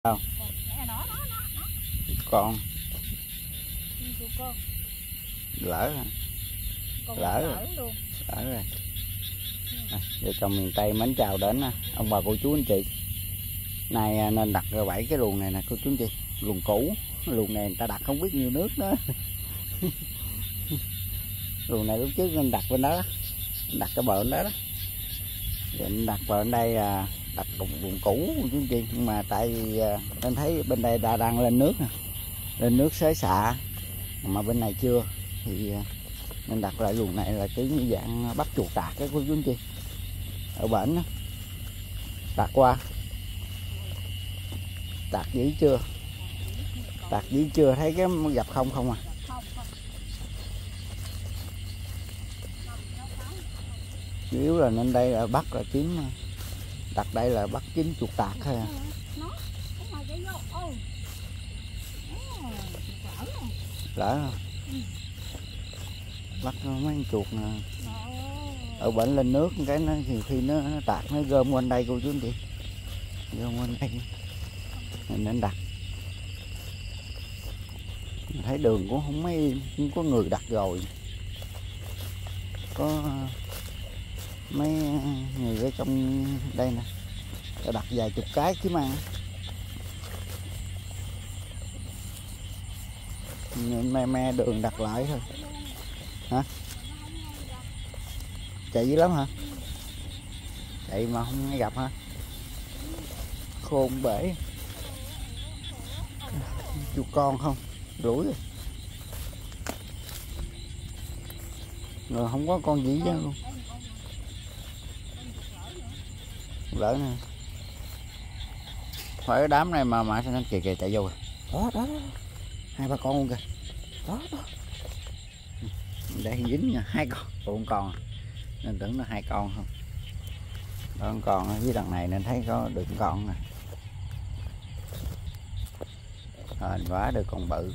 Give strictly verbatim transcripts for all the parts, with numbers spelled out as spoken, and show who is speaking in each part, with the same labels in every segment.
Speaker 1: Không con lỡ lỡ rồi lỡ rồi à, vợ chồng miền Tây mến chào đến ông bà cô chú anh chị. Nay nên đặt bảy cái luồng này nè cô chú anh chị, luồng cũ, luồng này người ta đặt không biết nhiêu nước nữa. Luồng này lúc trước nên đặt bên đó, đặt cái bờ bên đó đó, định đặt vào bên đây à, đặt luồng cũ cô chú anh chị, nhưng mà tại vì à, nên thấy bên đây đã đang lên nước nè, lên nước xới xạ mà bên này chưa thì à, nên đặt lại luồng này là cái dạng bắt chuột tạc cái cô chú anh chị. Ở bển đó đặt qua tạc dữ chưa, tạc dữ chưa, thấy cái gặp không không à. Chủ yếu là nên đây là bắt là kiếm, đặt đây là bắt kiếm chuột tạc thôi à. Lỡ bắt mấy con chuột nè, ở bển lên nước cái nó nhiều khi nó, nó tạc nó gom quanh đây cô chú anh chị, gom quanh đây mình nên đặt. Mình thấy đường cũng không mấy, không có người đặt rồi, có mấy người ở trong đây nè đặt vài chục cái chứ mà me me đường đặt lại thôi hả. Chạy dữ lắm hả, chạy mà không gặp hả, khôn bể. Chuột con không rủi rồi, rồi không có con gì chứ luôn. Lỡ nè, phải cái đám này mà mà nó kìa kìa chạy vô rồi. Đó, đó đó, hai ba con luôn kìa, đó đó, đây dính nha, hai con, một con nên tưởng nó hai con không, đó con con ở dưới đằng này nên thấy có được con nè, hên quá được con bự,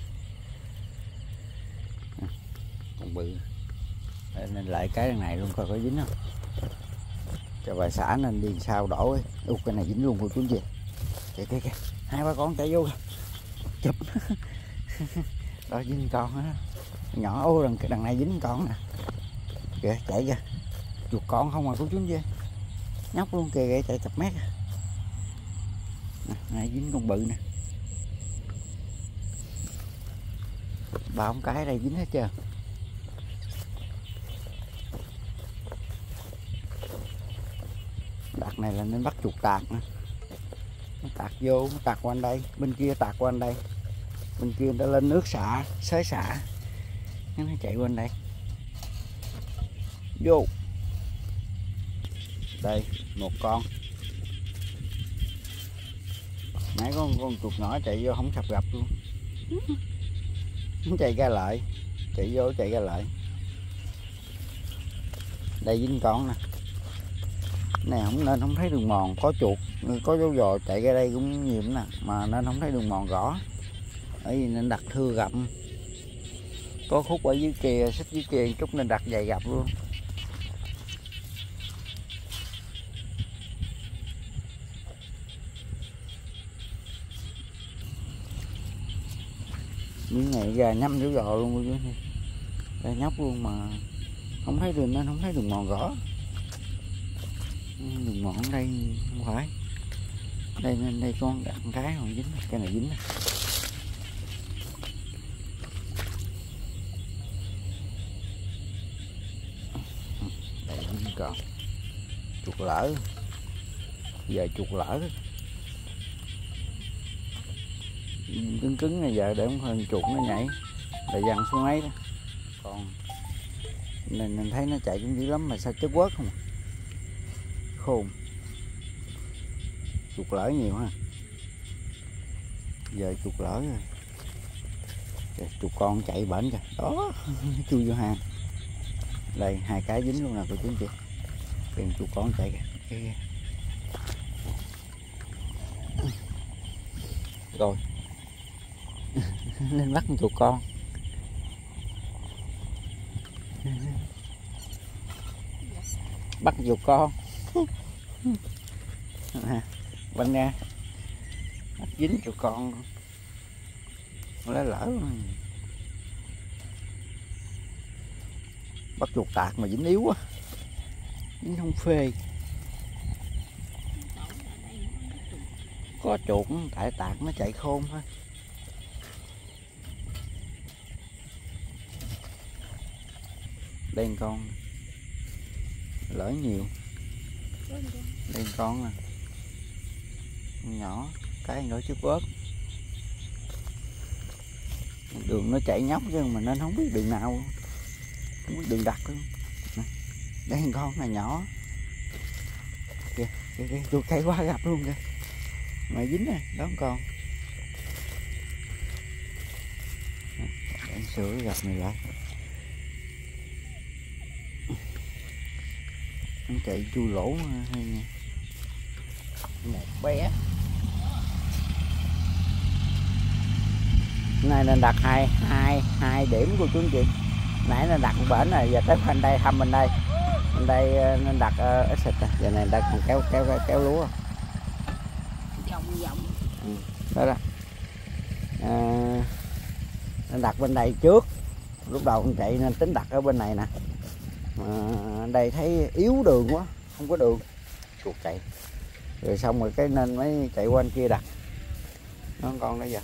Speaker 1: con bự nên lại cái đằng này luôn coi có dính không. Cho bà xã nên đi sao đổ ấy. Út cái này dính luôn cô chú anh chị, kìa kìa kìa, hai ba con chạy vô chụp. Đó dính con á, nhỏ. Ô đằng, đằng này dính con nè, kìa chạy kìa, chuột con không mà cô chú anh chị, nhóc luôn kìa, kìa chạy chập mét nè, này dính con bự nè, ba ông cái đây dính hết chưa. Đặt này là nên bắt chuột tạc nè, nó tạc vô, nó tạc qua đây, bên kia tạc qua đây, bên kia nó lên nước xả, xới xả, nó chạy qua đây, vô đây một con. Nãy có con, con chuột nhỏ chạy vô không sập gặp luôn, nó chạy ra lại, chạy vô chạy ra lại. Đây dính con nè, này không nên không thấy đường mòn, có chuột có dấu giò chạy ra đây cũng nhiều nè, mà nên không thấy đường mòn rõ, bởi vì nên đặt thưa gặm. Có khúc ở dưới kia, xích dưới kia chút nên đặt dày gặp luôn. Miếng này ra nhắm dấu giò luôn, ra nhóc luôn mà không thấy đường, nên không thấy đường mòn rõ. Đường mòn đây không phải đây, nên đây con đặt cái không dính, cái này dính. Đây dính còn chuột lỡ, giờ chuột lỡ cứng cứng này, giờ để không hơn chuột nó nhảy là dằn xuống ấy đó. Còn nên mình thấy nó chạy cũng dữ lắm mà sao chết quớt không, khôn. Chuột lỡ nhiều ha, giờ chuột lỡ rồi. Kìa, chuột con chạy bển kìa, đó chui vô hang. Đây hai cái dính luôn nè cô chú anh chị, kìa chuột con chạy kìa, kìa. Rồi nên bắt con chuột con. Bắt chuột con. Bên nha, dính cho con lỡ lỡ bắt chuột tạc mà dính yếu quá, dính không phê. Có chuột tại tạc nó chạy khôn thôi. Đây con lỡ nhiều, đây con à nhỏ cái nữa chút ớt. Đường nó chạy nhóc chứ mà nên không biết đường nào, không biết đường đặt luôn. Đây con này nhỏ kìa, kìa, kìa. Chuột cây quá gặp luôn kìa, mà dính rồi đó con. Để sửa gặp này lại. Nó chạy chui lỗ hay nha. Một bé nay nên đặt hai hai hai điểm của chú anh chị. Nãy nên đặt bển này, giờ tới bên đây thăm bên đây, bên đây nên đặt uh, ít xịt. Giờ này đang còn kéo kéo kéo, kéo lúa
Speaker 2: vòng vòng.
Speaker 1: Ừ, đó đó. À, nên đặt bên đây trước, lúc đầu con chạy nên tính đặt ở bên này nè. À, đây thấy yếu đường quá, không có đường, chuột chạy rồi xong rồi cái nên mới chạy qua anh kia đặt. Nó con đó giờ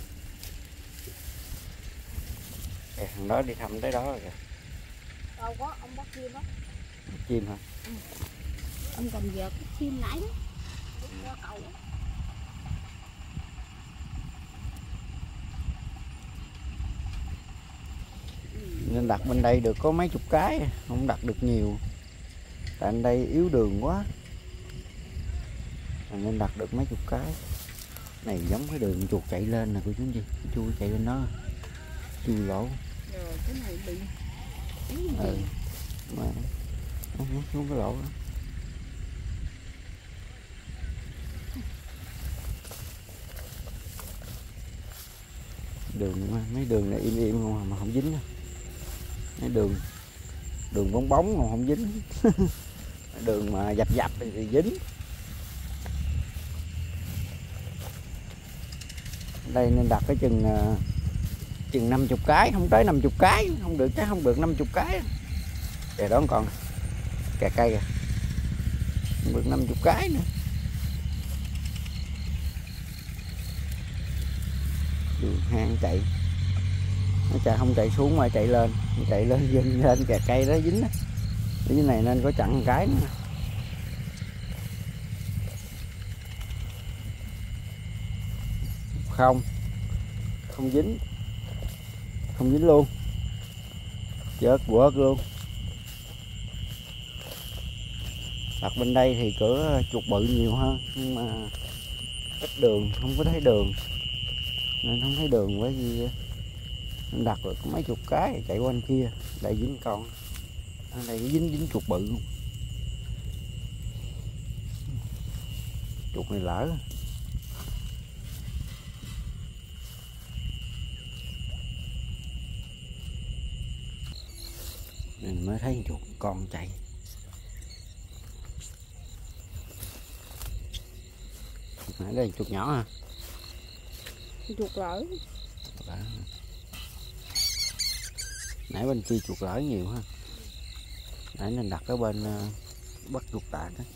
Speaker 1: kìa, thằng đó đi thăm tới đó rồi kìa.
Speaker 2: Đâu có, ông bắt chim đó.
Speaker 1: Chim hả?
Speaker 2: Ừ. Ông cầm vợt cái chim nãy đó. Qua cầu đó.
Speaker 1: Nên đặt bên đây được có mấy chục cái, không đặt được nhiều. Tại bên đây yếu đường quá, nên đặt được mấy chục cái. Này giống cái đường chuột chạy lên nè cô chú gì, chui chạy lên đó, chui lỗ.
Speaker 2: Rồi cái này bị
Speaker 1: Ừ, mà nó xuống cái lỗ đó. Đường mấy đường này im im không mà không dính đâu. Mấy đường đường bóng bóng mà không dính. Đường mà dập dập thì, thì dính. Đây nên đặt cái chừng chừng năm chục cái, không tới năm chục cái, không được chắc không được năm chục cái. Kìa đó còn kìa cây kìa, không được năm chục cái nữa. Đường hang chạy, nó chạy không chạy xuống mà chạy lên, chạy lên dần lên kìa cây đó dính đó. Cái này nên có chặn cái nữa. Không, không dính, không dính luôn, chớt quớt luôn. Đặt bên đây thì cửa chuột bự nhiều hơn, nhưng mà ít đường, không có thấy đường, nên không thấy đường bởi vì nên đặt được mấy chục cái chạy quanh kia. Đây dính con, ở đây dính dính chuột bự luôn. Chuột này lỡ nên mới thấy chuột con chạy. Nãy đây chuột nhỏ hả?
Speaker 2: chuột lỡ.
Speaker 1: Lỡ. Nãy bên kia chuột lỡ nhiều ha. Nãy nên đặt ở bên uh, bắt chuột tạc đó.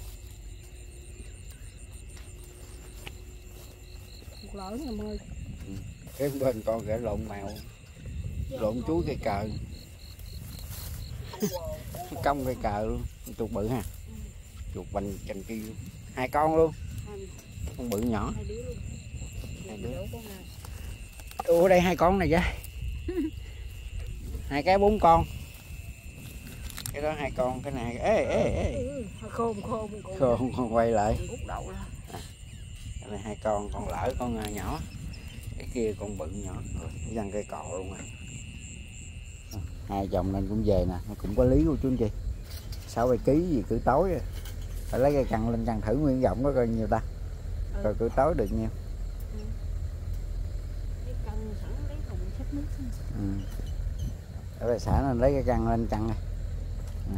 Speaker 2: Chuột lỡ em ơi.
Speaker 1: Ừ. Cái bên con gã lộn mèo, lộn chuối cây cờ. Cong cây cờ luôn, chuột bự ha. Chuột bành cành kia luôn. Hai con luôn. Con bự nhỏ.
Speaker 2: Hai đứa luôn.
Speaker 1: Hai đứa. Ủa đây hai con này chứ. Hai cái bốn con. Cái đó hai con, cái này ê ê ê.
Speaker 2: Khôn khôn
Speaker 1: Khôn không, không quay lại.
Speaker 2: Rút đậu ra.
Speaker 1: À, cái này hai con, con lỡ con nhỏ. Cái kia con bự nhỏ rồi, văng cây cọ luôn rồi. Hai chồng nên cũng về nè, cũng có lý của chú anh chị. Sáu bảy ký gì cứ tối rồi. Phải lấy cây cằn lên cằn thử nguyên vọng có coi nhiêu ta. Ừ. Rồi cứ tối được nhiêu.
Speaker 2: Ừ. Cái cằn sẵn lấy thùng xách nước xong.
Speaker 1: Ừ. Ở đây xã nên lấy cái cằn lên cằn này. Ừ.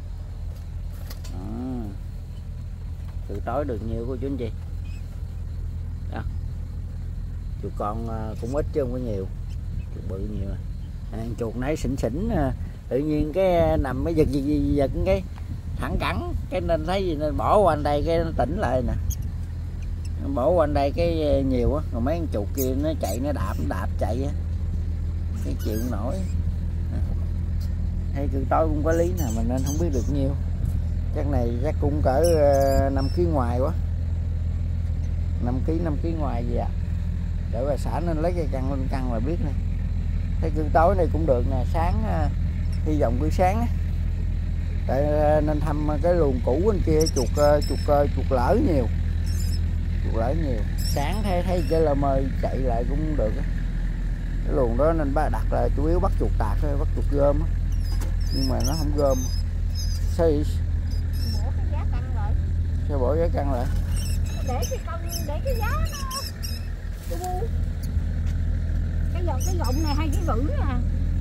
Speaker 1: Đó. Từ tối được nhiêu của chú anh chị. Đó. chuột con cũng ít chứ không có nhiều, chuột bự nhiều à. À, chuột nãy xỉn xỉn tự nhiên cái nằm mới giật giật giật cái thẳng cẳng cái nên thấy gì nên bỏ qua đây cái nó tỉnh lại nè, bỏ qua đây cái nhiều á, còn mấy con chuột kia nó chạy nó đạp nó đạp chạy á cái chịu không nổi. Hay cứ tối cũng có lý nè mà nên không biết được nhiêu, chắc này chắc cũng cỡ năm ký ngoài quá, năm ký năm ký ngoài gì à, để bà xã nên lấy cây căng lên căng là biết nè. Thấy cứ tối này cũng được nè, sáng hy vọng buổi sáng á, tại nên thăm cái luồng cũ bên kia chuột chuột chuột lỡ nhiều, chuột lỡ nhiều, sáng thấy thấy cái lơ mơ chạy lại cũng được á. Cái luồng đó nên ba đặt là chủ yếu bắt chuột tạc thôi, bắt chuột gom á, nhưng mà nó không gom. Sao vậy?
Speaker 2: Bỏ cái giá căng lại.
Speaker 1: Sao bỏ giá căng lại?
Speaker 2: Để cái con để cái giá nó bu. Cái dòng cái gọng này hai ký rưỡi à.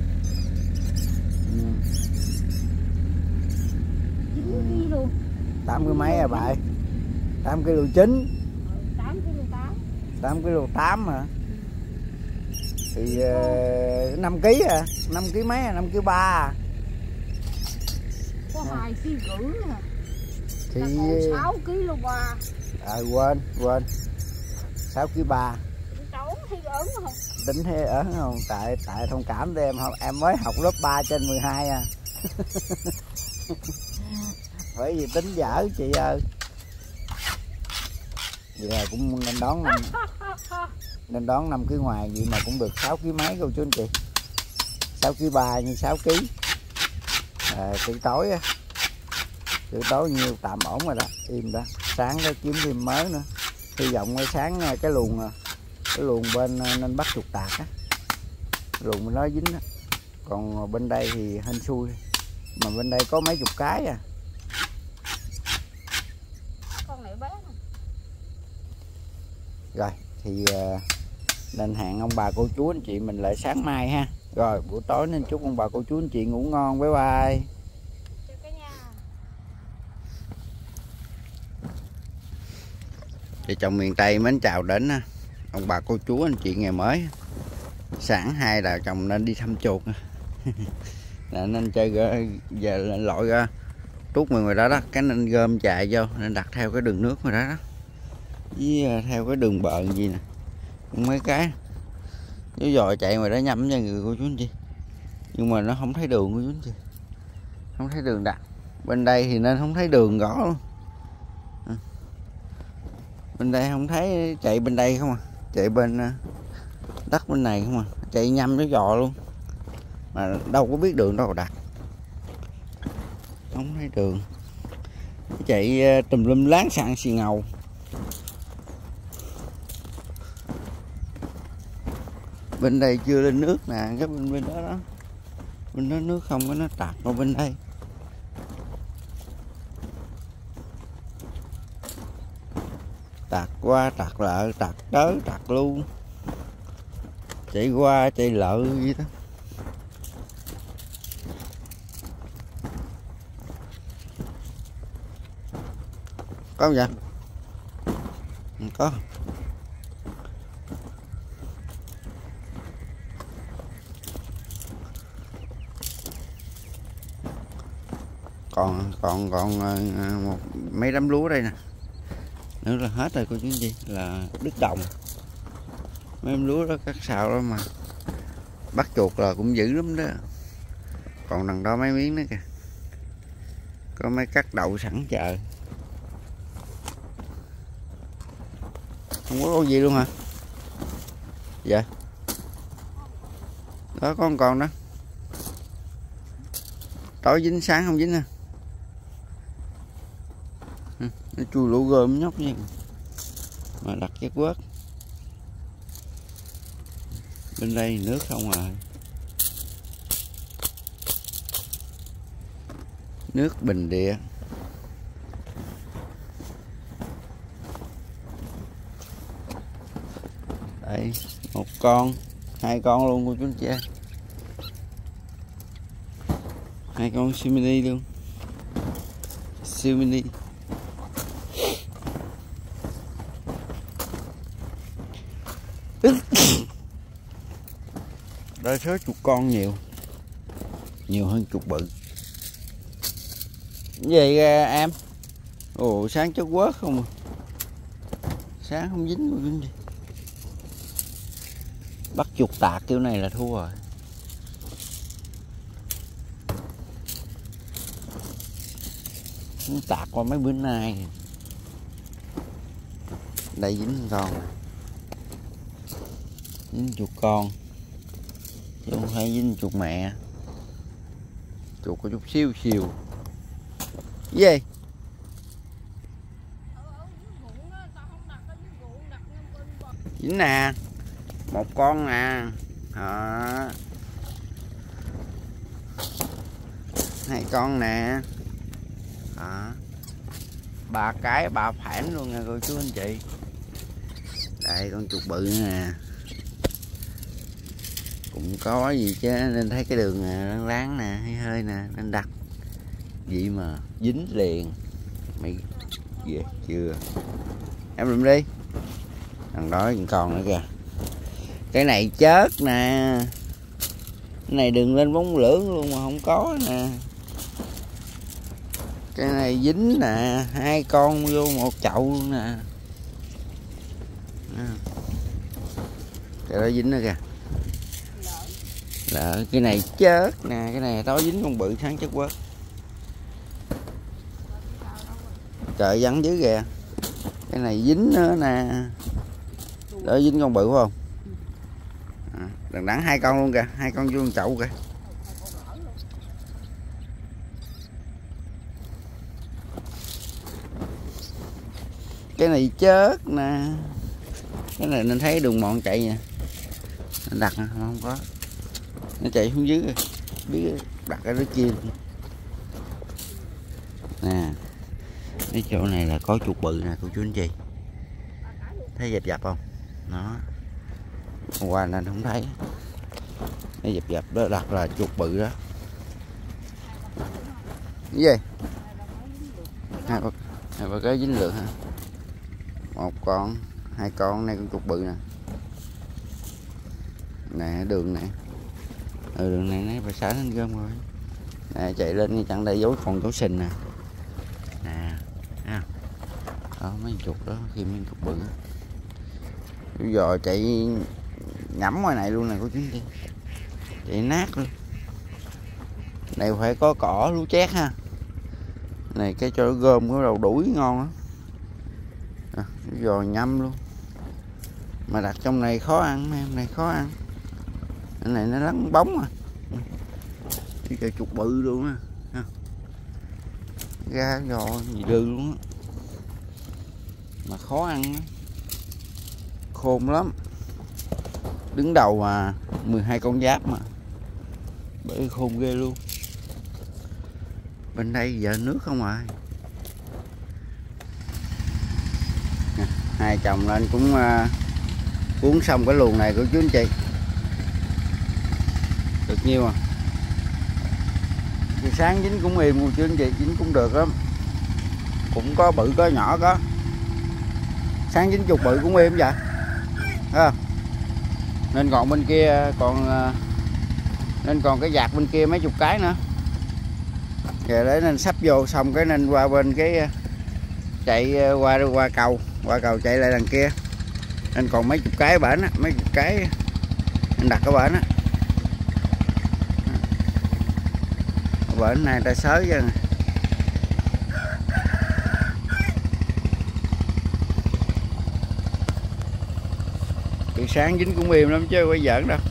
Speaker 1: Ừ.
Speaker 2: chín ký luôn.
Speaker 1: tám cái mấy à bạn? tám ký chín.
Speaker 2: tám ký tám.
Speaker 1: tám ký tám hả? Thì uh, năm ký à, năm ký mấy à, năm ký ba à.
Speaker 2: Có hai ký rưỡi à.
Speaker 1: Thì
Speaker 2: sáu ký luôn ba.
Speaker 1: À quên, quên. sáu ký ba.
Speaker 2: Tính ớn không?
Speaker 1: Tính thế ớn không? Tại tại thông cảm với em, em mới học lớp ba trên mười hai à. Bởi vì tính dở chị ơi. Vậy là cũng nên đón năm nên đón năm ký ngoài vậy mà cũng được sáu ký mấy cô chú anh chị. sáu ký ba như sáu ký. À, từ tối á. Từ tối nhiêu tạm ổn rồi đó, im đó. Sáng đó kiếm thêm mới nữa. Hy vọng cái sáng cái luồng cái luồng bên nên bắt chuột tạc á. Luồng bên đó dính á. Còn bên đây thì hên xui. Mà bên đây có mấy chục cái à.
Speaker 2: Con này bé mà.
Speaker 1: Rồi thì uh, nên hẹn ông bà cô chú anh chị mình lại sáng mai ha. Rồi buổi tối nên chúc ông bà cô chú anh chị ngủ ngon. Bye bye. Thì chồng miền Tây mến chào đến ông bà cô chú anh chị ngày mới. Sáng hai là chồng nên đi thăm chuột. Nên chơi giờ lội ra tuốt mình rồi đó đó, cái nên gom chạy vô nên đặt theo cái đường nước rồi đó đó. Với theo cái đường bờ gì nè. Mấy cái nếu dòi chạy ngoài đó nhắm nha người cô chú anh chị. Nhưng mà nó không thấy đường cô chú anh chị. Không thấy đường đặt. Bên đây thì nên không thấy đường rõ luôn. À. Bên đây không thấy, chạy bên đây không à, chạy bên đất bên này không à, chạy nhăm cái giò luôn mà đâu có biết đường đâu đặt, không thấy đường, chạy tùm lum láng sạn xì ngầu. Bên đây chưa lên nước nè, cái bên bên đó đó, bên đó nước không có, nó tạt vào bên đây. Tạt qua tạt lại, tạt tới tạt luôn, chạy qua chạy lợ vậy đó. Có không vậy? Không có. Còn còn còn một mấy đám lúa đây nè. Nữa là hết rồi cô chú anh chị, là đứt đồng. Mấy em lúa đó cắt xào đó mà bắt chuột là cũng dữ lắm đó. Còn đằng đó mấy miếng nữa kìa, có mấy cắt đậu sẵn chờ. Không có con gì luôn hả? Dạ đó, có con còn đó, tối dính sáng không dính ha. Nó chui lũ gom nhóc gì mà đặt cái quớt. Bên đây nước không à, nước bình địa. Đây một con, hai con luôn cô chú anh chị, hai con siêu mini luôn, siêu mini. Đa số chuột con nhiều, nhiều hơn chuột bự. Vậy em? Ồ, sáng chất quớt không à? Sáng không dính luôn dính gì. Bắt chuột tạc kiểu này là thua rồi. Nó tạc qua mấy bữa nay. Đây dính con nè, dính chuột con chứ không phải dính chuột mẹ. Chuột có chút xíu xìu. Gì? Dính nè, một con nè. Đó. Hai con nè. Đó. Ba cái ba phản luôn nha cô chú anh chị. Đây con chuột bự nè, cũng có gì chứ nên thấy cái đường láng láng nè, hơi hơi nè nên đặt vậy mà dính liền. Mày về chưa em lượm đi. Thằng đó còn nữa kìa. Cái này chết nè, cái này đừng lên bóng lưỡng luôn mà không có nè. Cái này dính nè, hai con vô một chậu luôn nè. Cái đó dính nữa kìa. Lỡ cái này chết nè, cái này tối dính con bự sáng chất quớt. Trời vắng dữ kìa. Cái này dính nữa nè. Đó dính con bự phải không? À, đằng đẵng hai con luôn kìa, hai con vô một chậu kìa. Cái này chết nè. Cái này nên thấy đường mòn chạy nè. Nên đặt nè, không có. Nó chạy xuống dưới rồi. Biết đặt ở dưới kia. Nè. Cái chỗ này là có chuột bự nè cô chú anh chị. Thấy dập dập không? Đó. Hôm qua nên không thấy. Cái dập dập đó đặt là chuột bự đó. Cái gì? Hai ba, hai ba cái dính lượt hả? Một con, hai con, này con chuột bự nè. Nè đường này. Ừ, đường này nãy bà xả lên gom rồi. Nè chạy lên chặn đây dấu còn dấu sình nè. Nè, thấy không? Đó mấy chuột đó khi mấy chuột bự. Bây giờ chạy nhẫm ngoài này luôn nè cô chú chị. Chạy nát luôn. Này phải có cỏ lúa chét ha. Này cái cho nó gom cái đầu đuổi ngon á. À, giò nhâm luôn. Mà đặt trong này khó ăn, mấy em này khó ăn. Cái này nó lắng bóng à. Cái cây chuột bự luôn á. Ra giò gì đư luôn á. Mà khó ăn á. Khôn lắm. Đứng đầu mà mười hai con giáp mà. Bởi khôn ghê luôn. Bên đây giờ nước không à. Hai chồng lên cũng uh, cuốn xong cái luồng này của chú anh chị. Được nhiêu à. Thì sáng dính cũng êm của chú anh chị, dính cũng được lắm. Cũng có bự có nhỏ có. Sáng dính chuột bự cũng êm vậy. À. Nên còn bên kia còn uh, nên còn cái vạt bên kia mấy chục cái nữa. Giờ đấy nên sắp vô xong cái nên qua bên cái chạy qua qua cầu, qua cầu chạy lại đằng kia. Nên còn mấy chục cái bển á, mấy chục cái anh đặt cái bển á. Bển này ta sới cho nè. Từ sáng dính cũng êm lắm chứ không phải giỡn đâu.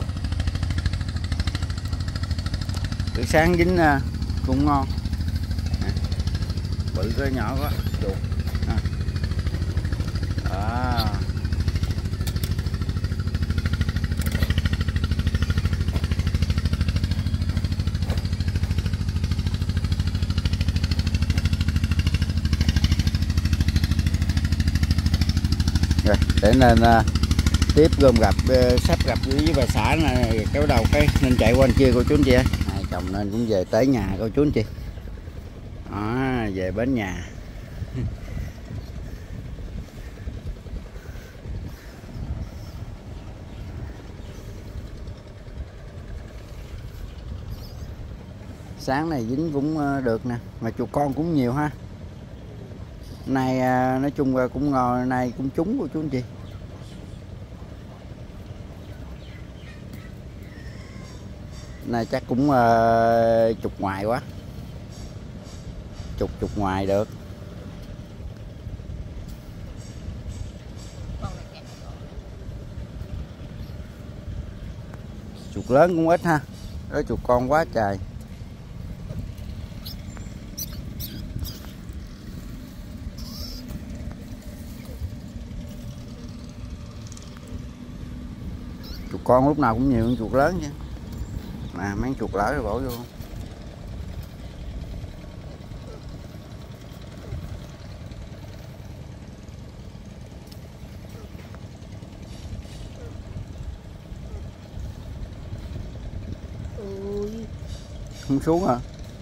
Speaker 1: Từ sáng dính uh, cũng ngon. Nè. Bự có nhỏ quá chuột. À. À. Rồi, để nên uh, tiếp gom gặp uh, sắp gặp với bà xã này cái đầu cái nên chạy qua bên kia cô chú anh chị ơi. Hai chồng nên cũng về tới nhà cô chú anh chị. Đó, về bến nhà. sáng này dính cũng được nè, mà chuột con cũng nhiều ha. Nay nói chung là cũng ngon, nay cũng trúng của chú anh chị. Này chắc cũng uh, chục ngoài quá, chục chục ngoài được. Chuột lớn cũng ít ha, đó chuột con quá trời. Chuột con lúc nào cũng nhiều hơn chuột lớn chứ. Mà mấy chuột lỡ rồi bỏ vô.
Speaker 2: Ui.
Speaker 1: Không xuống hả?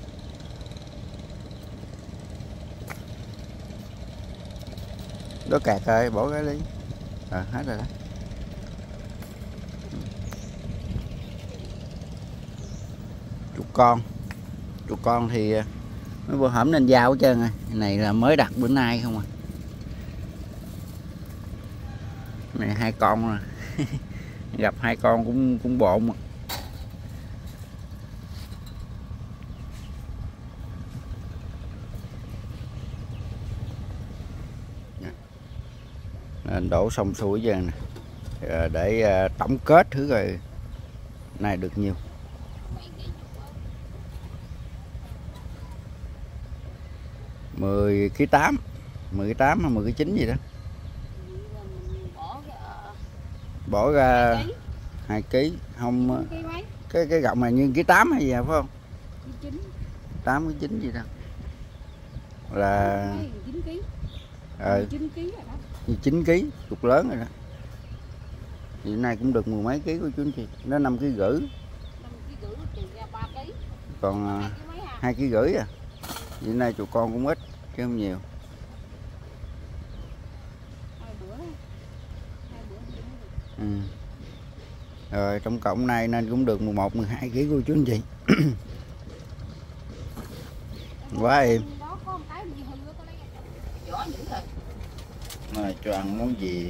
Speaker 1: Đó kẹt rồi, bỏ cái đi. Ờ, hết rồi đó. Chuột con. Chuột con thì mấy bữa hổm nên giao hết trơn rồi. Cái này là mới đặt bữa nay không à. Này hai con rồi. Gặp hai con cũng cũng bộn. Nên đổ xong xuôi giờ nè, để tổng kết thử rồi này được nhiều. Mười ký tám, mười ký tám hay mười ký chín gì đó. Bỏ ra hai ký không, cái cái gọng này như ký tám hay gì phải không? tám ký chín gì đó là ờ chín ký, chuột lớn rồi đó. Thì nay cũng được mười mấy ký của chú anh chị, nó năm ký rưỡi. Còn hai ký rưỡi à. Thì nay chuột con cũng ít chứ không nhiều. Ừ. Rồi tổng cộng này nên cũng được mười một mười hai ký của chú anh chị. Quá êm. Rồi cho ăn món gì?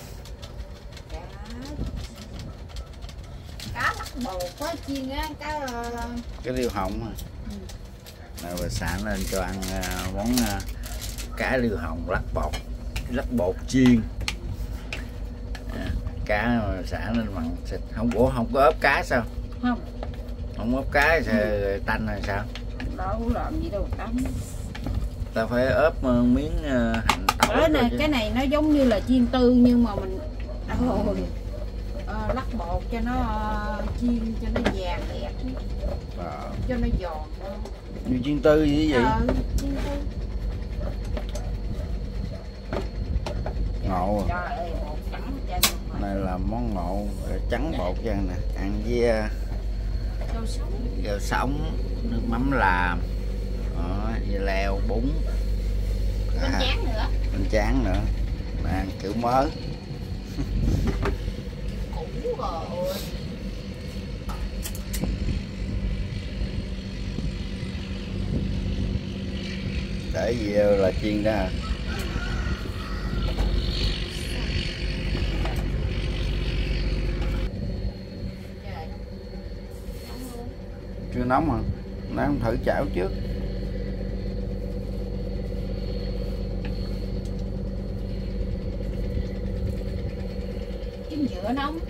Speaker 2: Cá lắc bầu có chiên á, cá
Speaker 1: cái liêu hồng à. Ừ. Rồi bà xã lên cho ăn uh, món uh, cá liêu hồng lắc bột, lắc bột chiên. À, cá mà xã lên mặn xịt. Không, ủa không có ốp cá sao?
Speaker 2: Không.
Speaker 1: Không ốp cá sao tanh hay sao?
Speaker 2: Đâu làm gì đâu tanh.
Speaker 1: Ta phải ốp uh, miếng uh, hành tỏi.
Speaker 2: Đó nè, cái này nó giống như là chiên tư nhưng mà mình oh, uh, lắc bột cho nó uh, chiên cho nó vàng đẹp, à. Cho nó giòn.
Speaker 1: Như chiên tư gì vậy?
Speaker 2: Ờ, chiên tư.
Speaker 1: Ngộ. Trời ơi, bột trắng trên. Này là món ngộ trắng bột cho nè, ăn với
Speaker 2: rau sống,
Speaker 1: rau sống, nước mắm làm, đó, dưa leo, bún,
Speaker 2: bánh à, tráng nữa,
Speaker 1: bánh tráng nữa, mà ăn kiểu mới.
Speaker 2: cũ rồi.
Speaker 1: Để gì là chiên đó hả? Chưa nóng hả? Nãy không thử chảo trước.
Speaker 2: Trứng dừa nóng.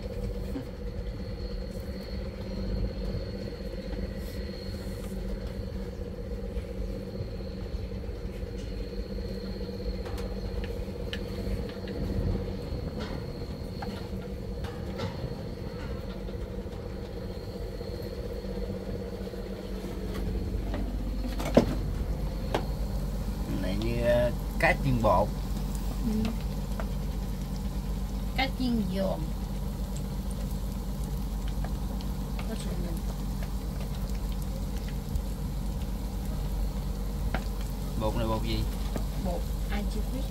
Speaker 1: Cá chiên bột,
Speaker 2: ừ. Cá chiên giòn,
Speaker 1: bột này bột gì?
Speaker 2: Bột anchovies,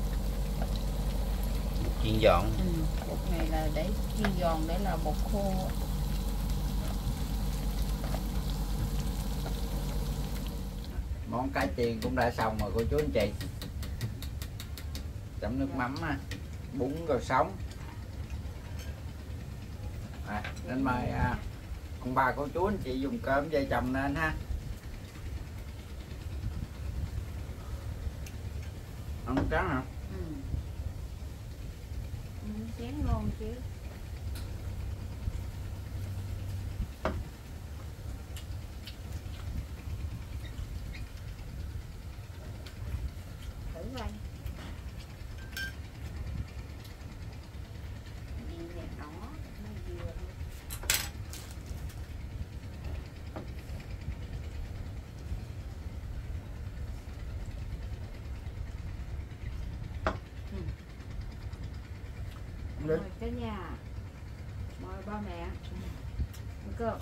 Speaker 1: chiên giòn.
Speaker 2: Ừ. Bột này là để chiên giòn, để là bột khô.
Speaker 1: Món cá chiên cũng đã xong rồi cô chú anh chị. Chấm nước mắm ha, bún rồi sống. À, nên mời à, ông bà cô chú anh chị dùng cơm vợ chồng nên ha. Ăn trắng hả?
Speaker 2: Ừ. Ừ, chén ngon chứ. Thử coi. Nhìn nè nó, nó vừa. Mời cả nhà, mời ba mẹ. Được cơ.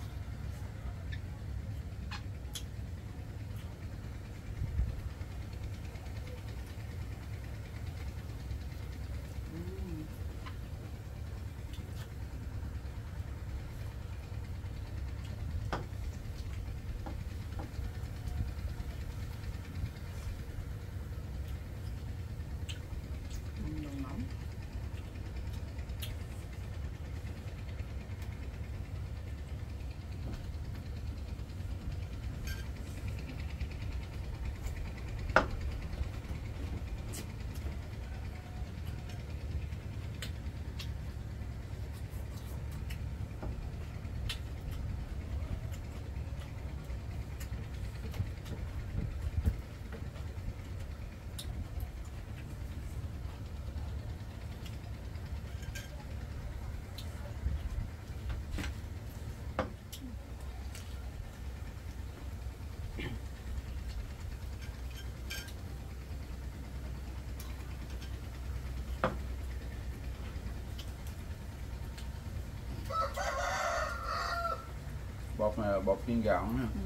Speaker 1: Bột này là bột chiên gạo nha.
Speaker 2: Ừ.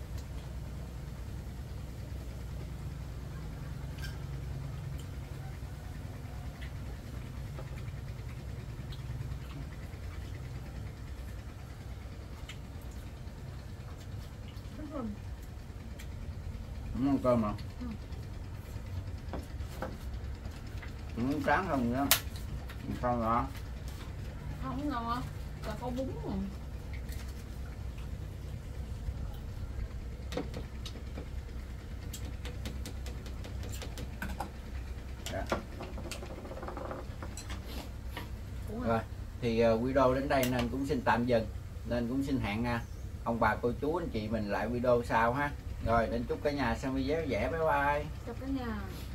Speaker 2: Không.
Speaker 1: Không ăn cơm hả?
Speaker 2: Ừ.
Speaker 1: Không tráng không nữa. Sao hả?
Speaker 2: Không ngon, là có bún rồi.
Speaker 1: Dạ. Rồi thì uh, video đến đây nên cũng xin tạm dừng, nên cũng xin hẹn uh, ông bà cô chú anh chị mình lại video sau ha. Rồi đến chúc cả nhà xem video dễ, bye bye.
Speaker 2: Chào cả nhà.